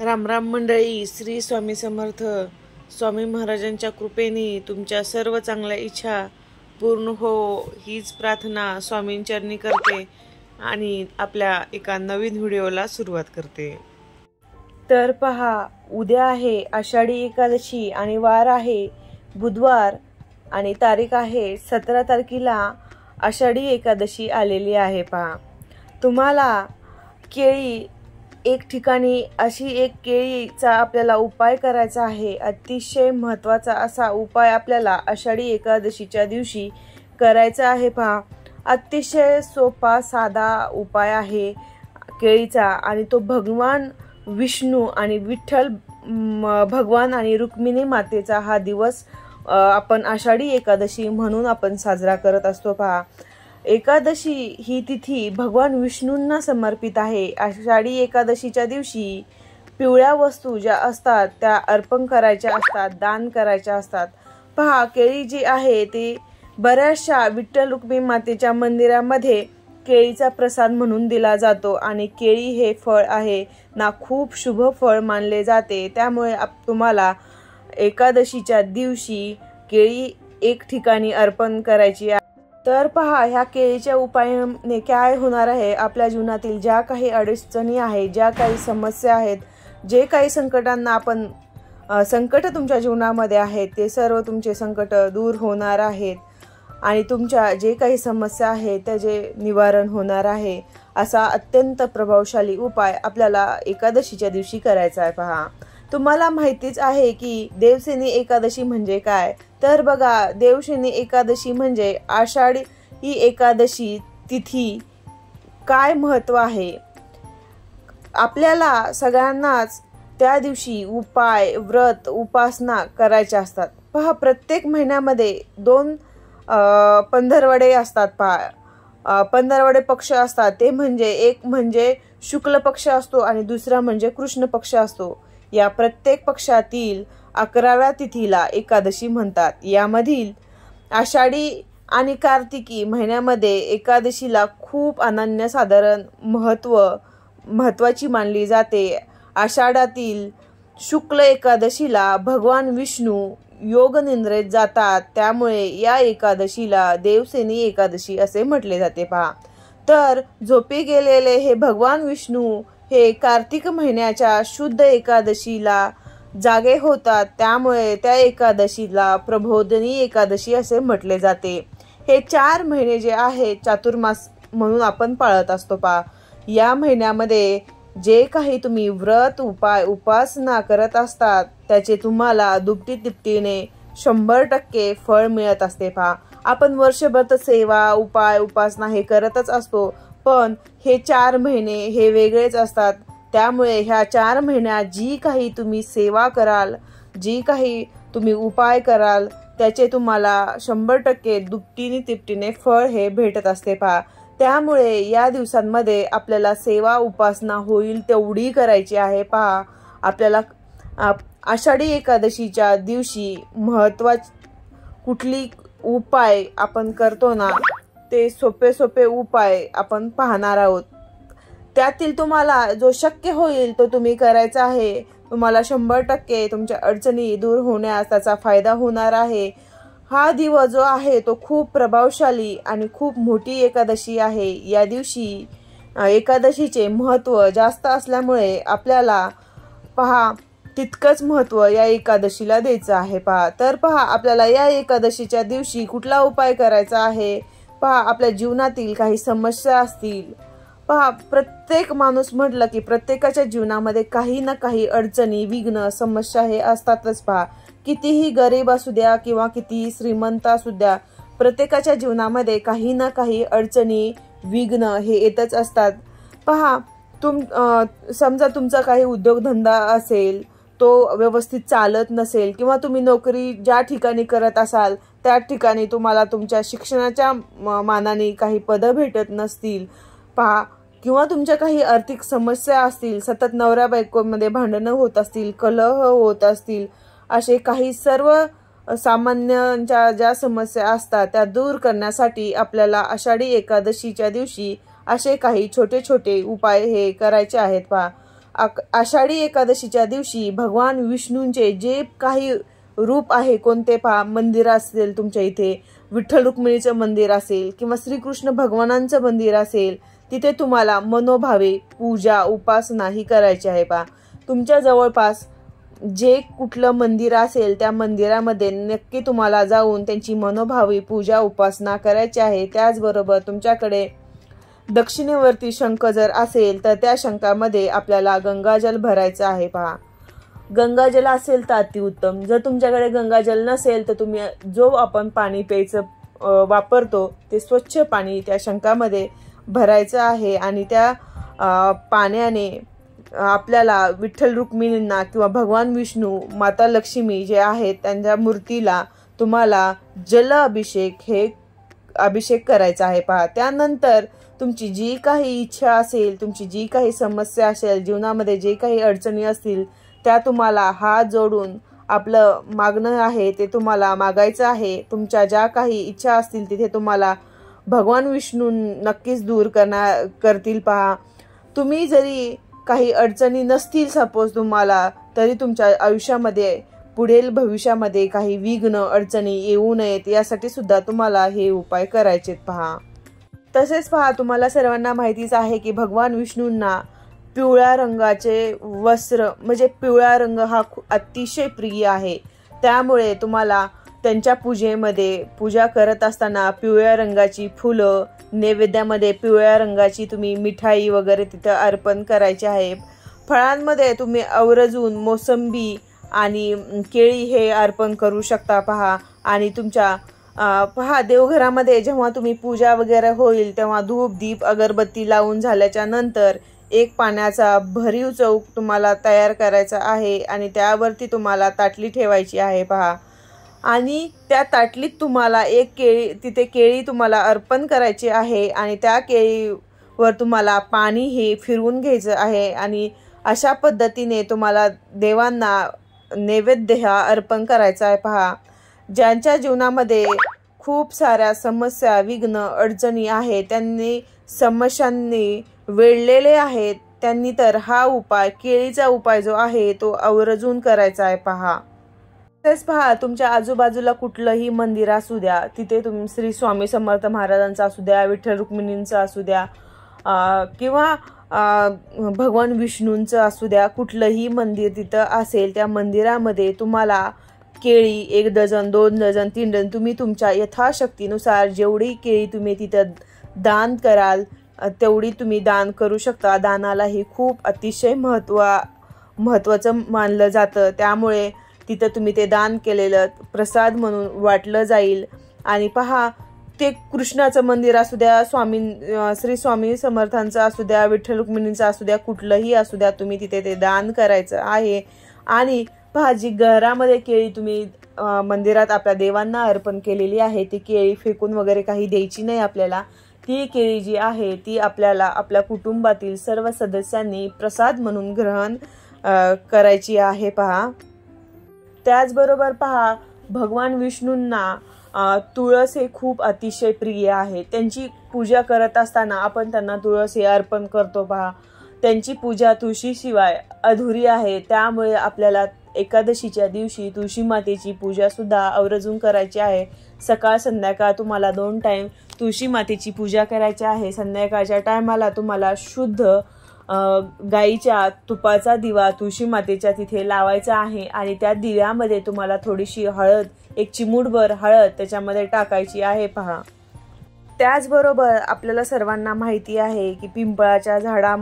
राम राम मंडळी, श्री स्वामी समर्थ. स्वामी महाराजांच्या कृपेने तुमच्या सर्व चांगल्या इच्छा पूर्ण हो हीच प्रार्थना स्वामींचरणी करते आणि आपल्या एका नवीन व्हिडिओला सुरुवात करते. तर पहा, उद्या आहे आषाढी एकादशी आणि वार आहे बुधवार आणि तारीख आहे 17 तारखेला आषाढी एकादशी आलेली आहे. पहा, तुम्हाला केळी एक ठिकाणी अशी एक केळीचा आपल्याला उपाय करायचा आहे. अतिशय महत्त्वाचा असा उपाय आपल्याला आषाढी एकादशीच्या दिवशी करायचा आहे. पहा, अतिशय सोपा साधा उपाय आहे केळीचा आणि तो भगवान विष्णू आणि विठ्ठल भगवान आणि रुक्मिणी मातेचा हा दिवस आपण आषाढी एकादशी म्हणून आपण साजरा करत असतो. पहा, एकादशी ही तिथी भगवान विष्णूंना समर्पित आहे. आषाढी एकादशीच्या दिवशी पिवळ्या वस्तू ज्या असतात त्या अर्पण करायच्या असतात, दान करायच्या असतात. पहा, केळी जी आहे ते बऱ्याचशा विठ्ठल रुक्मिणी मातेच्या मंदिरामध्ये केळीचा प्रसाद म्हणून दिला जातो आणि केळी हे फळ आहे ना खूप शुभ फळ मानले जाते. त्यामुळे तुम्हाला एकादशीच्या दिवशी केळी एक ठिकाणी अर्पण करायची आहे. तर पहा, ह्या केळीच्या उपायाने काय होणार आहे, आपल्या जीवनातील ज्या काही अडचणी आहेत, ज्या काही समस्या आहेत, जे काही संकटांना आपण संकट तुमच्या जीवनामध्ये आहेत ते सर्व तुमचे संकट दूर होणार आहेत आणि तुमच्या जे काही समस्या आहेत त्याचे निवारण होणार आहे. असा अत्यंत प्रभावशाली उपाय आपल्याला एकादशीच्या दिवशी करायचा आहे. पहा, तुम्हाला माहितीच आहे की देवशयनी एकादशी म्हणजे काय. तर बघा, देवशयनी एकादशी म्हणजे आषाढी ही एकादशी तिथी काय महत्त्व आहे. आपल्याला सगळ्यांनाच त्या दिवशी उपाय व्रत उपासना करायच्या असतात. पहा, प्रत्येक महिन्यामध्ये 2 पंधरवडे असतात. पहा, पंधरवडे पक्ष असतात. ते म्हणजे एक म्हणजे शुक्ल पक्ष असतो आणि दुसरा म्हणजे कृष्ण पक्ष असतो. या प्रत्येक पक्षातील 11व्या तिथीला एकादशी म्हणतात. यामधील आषाढी आणि कार्तिकी महिन्यामध्ये एकादशीला खूप अनन्यसाधारण महत्त्वाची मानली जाते. आषाढातील शुक्ल एकादशीला भगवान विष्णू योग निद्रेत जातात. त्यामुळे या एकादशीला देवशयनी एकादशी असे म्हटले जाते. पहा, तर झोपी गेलेले हे भगवान विष्णू हे कार्तिक महिन्याच्या शुद्ध एकादशीला जागे होतात. त्यामुळे त्या एकादशीला प्रबोधिनी एकादशी असे म्हटले जाते. हे 4 महिने जे आहे चातुर्मास म्हणून आपण पाळत असतो. पहा, या महिन्यामध्ये जे काही तुम्ही व्रत उपाय उपासना करत असतात त्याचे तुम्हाला दुपटी तिपटीने 100% फळ मिळत असते. पहा, आपण वर्षभर सेवा उपाय उपासना हे करतच असतो, पण हे 4 महिने हे वेगळेच असतात. त्यामुळे ह्या 4 महिन्यात जी काही तुम्ही सेवा कराल, जी काही तुम्ही उपाय कराल त्याचे तुम्हाला 100% दुपटीने तिपटीने फळ हे भेटत असते. पहा, त्यामुळे या दिवसांमध्ये आपल्याला सेवा उपासना होईल तेवढी करायची आहे. पहा, आपल्याला आषाढी एकादशीच्या दिवशी कुठली उपाय आपण करतो ना ते सोपे उपाय आपण पाहणार आहोत. त्यातील तुम्हाला जो शक्य होईल तो तुम्ही करायचा आहे. तुम्हाला 100% तुमच्या अडचणी दूर होण्यास त्याचा फायदा होणार आहे. हा दिवस जो आहे तो खूप प्रभावशाली आणि खूप मोठी एकादशी आहे. या दिवशी एकादशीचे महत्त्व जास्त असल्यामुळे आपल्याला पहा तितकंच महत्त्व या एकादशीला द्यायचं आहे. पहा, तर पहा, आपल्याला या एकादशीच्या दिवशी कुठला उपाय करायचा आहे. पहा, आपल्या जीवनातील काही समस्या असतील. पहा, प्रत्येक माणूस म्हटलं की प्रत्येकाच्या जीवनामध्ये काही ना काही अडचणी विघ्न समस्या हे असतातच. पहा, कितीही गरीब असू द्या किंवा कितीही श्रीमंत असू द्या, प्रत्येकाच्या जीवनामध्ये काही ना काही अडचणी विघ्न हे येतच असतात. पहा, समजा तुमचा काही उद्योगधंदा असेल तो व्यवस्थित चालत नसेल किंवा तुम्ही नोकरी ज्या ठिकाणी करत असाल त्या ठिकाणी तुम्हाला तुमच्या शिक्षणाच्या मानाने काही पदं भेटत नसतील. पहा, किंवा तुमच्या काही आर्थिक समस्या असतील, सतत नवऱ्या बायकोमध्ये भांडणं होत असतील, कलह होत असतील, असे काही सर्व सामान्यांच्या ज्या समस्या असतात त्या दूर करण्यासाठी आपल्याला आषाढी एकादशीच्या दिवशी असे काही छोटे छोटे उपाय हे करायचे आहेत. पहा, आषाढी एकादशीच्या दिवशी भगवान विष्णूंचे जे काही रूप आहे, कोणते पहा, मंदिर असेल तुमच्या इथे, विठ्ठल रुक्मिणीचं मंदिर असेल किंवा श्रीकृष्ण भगवानांचं मंदिर असेल, तिथे तुम्हाला मनोभावे पूजा उपासना ही करायची आहे पहा. तुमच्या जवळपास जे कुठलं मंदिर असेल त्या मंदिरामध्ये नक्की तुम्हाला जाऊन त्यांची मनोभावे पूजा उपासना करायची आहे. त्याचबरोबर तुमच्याकडे दक्षिणेवरती शंख जर असेल तर त्या शंखामध्ये आपल्याला गंगाजल भरायचं आहे पहा. गंगाजल असेल तर अतिउत्तम. जर तुमच्याकडे गंगाजल नसेल तर तुम्ही जो आपण पाणी प्यायचं वापरतो ते स्वच्छ पाणी त्या शंखामध्ये भरायचं आहे आणि त्या पाण्याने आपल्याला विठ्ठल रुक्मिणींना किंवा भगवान विष्णू, माता लक्ष्मी जे आहेत त्यांच्या मूर्तीला तुम्हाला जल अभिषेक करायचा आहे पहा. त्यानंतर तुमची जी काही इच्छा असेल, तुमची जी काही समस्या असेल, जीवनामध्ये जे काही अडचणी असतील त्या तुम्हाला हात जोडून आपलं मागणं आहे ते तुम्हाला मागायचं आहे. तुमच्या ज्या काही इच्छा असतील तिथे तुम्हाला भगवान विष्णू नक्कीच दूर करतील पहा. तुम्ही जरी काही अडचणी नसतील सपोज तुम्हाला, तरी तुमच्या आयुष्यामध्ये पुढील भविष्यामध्ये काही विघ्न अडचणी येऊ नयेत यासाठी सुद्धा तुम्हाला हे उपाय करायचेत पहा. तसेच पहा, तुम्हाला सर्वांना माहितीच आहे की भगवान विष्णूंना पिवळ्या रंगाचे वस्त्र म्हणजे पिवळा रंग हा अतिशय प्रिय आहे. त्यामुळे तुम्हाला त्यांच्या पूजा करत असताना पिवळ्या रंगाची फुलं, नैवेद्यामध्ये पिवळ्या रंगाची तुम्ही मिठाई वगैरे तिथं अर्पण करायची आहे. फळांमध्ये तुम्ही आवर्जून मोसंबी आणि केळी हे अर्पण करू शकता पहा. आणि तुमच्या पहा, देवघरामध्ये जेव्हा तुम्ही पूजा वगैरे होईल तेव्हा धूप दीप अगरबत्ती लावून झाल्याच्या नंतर एक पाण्याचा भरीव चौक तुम्हाला तयार करायचा आहे आणि त्यावरती तुम्हाला ताटली ठेवायची आहे पहा. आणि त्या ताटलीत तुम्हाला तिथे केळी तुम्हाला अर्पण करायची आहे आणि त्या केळीवर तुम्हाला पाणी हे फिरवून घ्यायचं आहे आणि अशा पद्धतीने तुम्हाला देवांना नैवेद्य हा अर्पण करायचा आहे पहा. ज्यांच्या जीवनामध्ये खूप साऱ्या समस्या, विघ्न, अडचणी आहेत, त्यांनी समस्यांनी वेढलेले आहेत, त्यांनी तर हा उपाय, केळीचा उपाय जो आहे तो आवर्जून करायचा आहे पहा. तसेच पहा, तुमच्या आजूबाजूला कुठलंही मंदिर असू द्या, तिथे तुम्ही श्री स्वामी समर्थ महाराजांचा असू द्या, विठ्ठल रुक्मिणींचा असू द्या किंवा भगवान विष्णूंचं असू द्या, कुठलंही मंदिर तिथं असेल त्या मंदिरामध्ये तुम्हाला केळी 1 डझन, 2 डझन, 3 डझन तुम्ही तुमच्या यथाशक्तीनुसार जेवढी केळी तुम्ही तिथं दान कराल तेवढी तुम्ही दान करू शकता. दानालाही खूप अतिशय महत्त्वाचं मानलं जातं. त्यामुळे तिथं तुम्ही ते दान केलेलं प्रसाद म्हणून वाटलं जाईल. आणि पहा, ते कृष्णाचं मंदिर असू द्या, श्री स्वामी समर्थांचं असू द्या, विठ्ठल रुक्मिणींचं असू द्या, कुठलंही असू द्या, तुम्ही तिथे ते दान करायचं आहे. आणि पहा, जी घरामध्ये केळी तुम्ही मंदिरात आपल्या देवांना अर्पण केलेली आहे ती केळी फेकून वगैरे काही द्यायची नाही आपल्याला. ती केळी जी आहे ती आपल्याला आपल्या कुटुंबातील सर्व सदस्यांनी प्रसाद म्हणून ग्रहण करायची आहे पहा. त्याचबरोबर पहा, भगवान विष्णूंना तुळस हे खूप अतिशय प्रिय आहे. त्यांची पूजा करत असताना आपण त्यांना तुळस हे अर्पण करतो पहा. त्यांची पूजा तुळशीशिवाय अधुरी आहे. त्यामुळे आपल्याला एकादशीच्या दिवशी तुळशी मातेची पूजा सुद्धा आवर्जून करायची आहे. सकाळ संध्याकाळ तुम्हाला 2 टाइम तुळशी मातेची पूजा करायची आहे. संध्याकाळच्या टायमाला तुम्हाला शुद्ध गाईच्या तुपाचा दिवा तुळशी मातेच्या तिथे लावायचा आहे आणि त्या दिव्यामध्ये तुम्हाला थोडीशी हळद, 1 चिमूटभर हळद त्याच्यामध्ये टाकायची आहे पहा. त्याचबरोबर आपल्याला सर्वांना माहिती आहे की पिंपळाच्या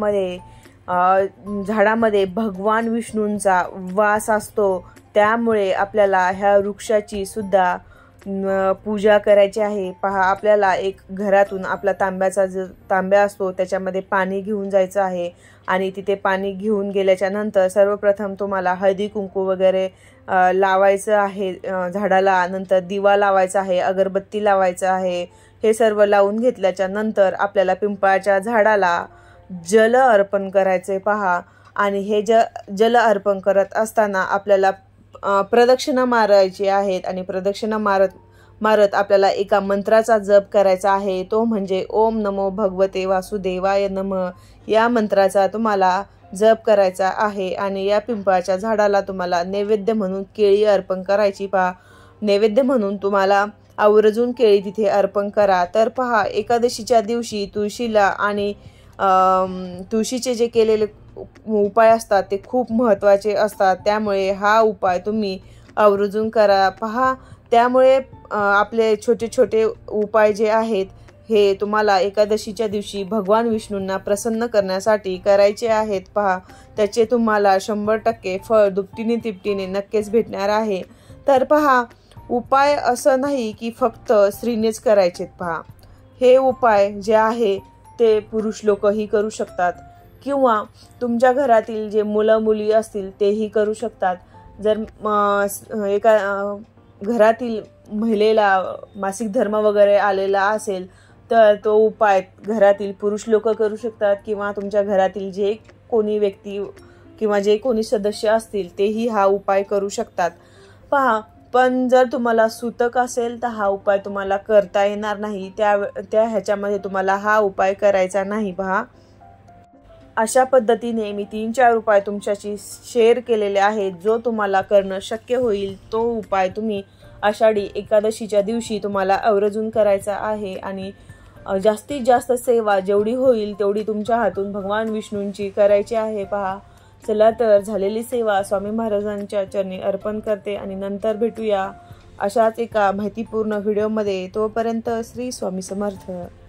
झाडामध्ये भगवान विष्णूंचा वास असतो. त्यामुळे आपल्याला ह्या वृक्षाची सुद्धा पूजा करायची आहे पहा. आपल्याला एक घरातून आपला तांब्या असतो त्याच्यामध्ये पाणी घेऊन जायचं आहे आणि तिथे पाणी घेऊन गेल्याच्या नंतर सर्वप्रथम तुम्हाला हळदी कुंकू वगैरे लावायचं आहे झाडाला. नंतर दिवा लावायचा आहे, अगरबत्ती लावायचं आहे. हे सर्व लावून घेतल्याच्या नंतर आपल्याला पिंपळाच्या झाडाला जल अर्पण करायचे पहा. आणि हे जल अर्पण करत असताना आपल्याला प्रदक्षिणा मारायची आहेत आणि प्रदक्षिणा मारत आपल्याला एका मंत्राचा जप करायचा आहे. तो म्हणजे ओम नमो भगवते वासुदेवाय नमः. या मंत्राचा तुम्हाला जप करायचा आहे आणि या पिंपळाच्या झाडाला तुम्हाला नैवेद्य म्हणून केळी अर्पण करायची। पहा, नैवेद्य म्हणून तुम्हाला आवर्जून केळी तिथे अर्पण करा। तर पहा, एकादशीच्या दिवशी तुळशीला आणि तुळशीचे जे केलेले उपाय असतात ते खूप महत्त्वाचे असतात, त्यामुळे हा उपाय तुम्ही आवर्जून करा। पहा, त्यामुळे आपले छोटे छोटे उपाय जे आहेत हे तुम्हाला एकादशीच्या दिवशी भगवान विष्णूंना प्रसन्न करण्यासाठी करायचे आहेत। पहा, त्याचे तुम्हाला 100% फळ दुपटीने तिपटीने नक्कीच भेटणार आहे। तर पहा, उपाय असं नाही की फक्त स्त्रीनेच करायचेत। पहा, हे उपाय जे आहे ते पुरुष लोकही करू शकतात किंवा तुमच्या घरातील जे मुलं मुली असतील तेही करू शकतात। जर एका घरातील महिलेला मासिक धर्म वगैरे आलेला असेल तर तो उपाय घरातील पुरुष लोक करू शकतात किंवा तुमच्या घरातील जे कोणी व्यक्ती किंवा जे कोणी सदस्य असतील तेही हा उपाय करू शकतात। पहा, पण जर तुम्हाला सूतक असेल तर हा उपाय तुम्हाला करता येणार नाही, त्या ह्याच्यामध्ये तुम्हाला हा उपाय करायचा नाही। पहा, अशा पद्धतीने मी 3-4 उपाय तुमच्याशी शेअर केलेले आहेत। जो तुम्हाला करणं शक्य होईल तो उपाय तुम्ही आषाढी एकादशीच्या दिवशी तुम्हाला आवर्जून करायचा आहे आणि जास्तीत जास्त सेवा जेवढी होईल तेवढी तुमच्या हातून भगवान विष्णूंची करायची आहे। पहा, चला तर झालेली सेवा स्वामी महाराजांच्या चरणी अर्पण करते आणि नंतर भेटूया अशाच एका माहितीपूर्ण व्हिडिओमध्ये। तोपर्यंत श्री स्वामी समर्थ।